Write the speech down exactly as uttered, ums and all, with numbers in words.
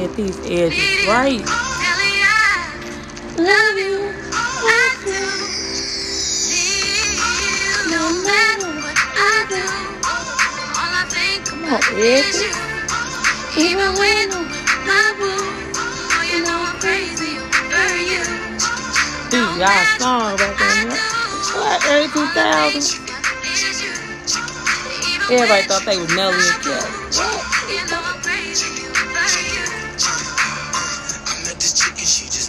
get these edges right. Love you, I do. No matter what I do, all I think about is you. Even when I'm with my boo, oh, you know I'm crazy for you. Dude, y'all song back then. What? Early two thousands? Everybody thought they was Nelly and Kelly. What? You know I'm crazy for you. I met this chick and she just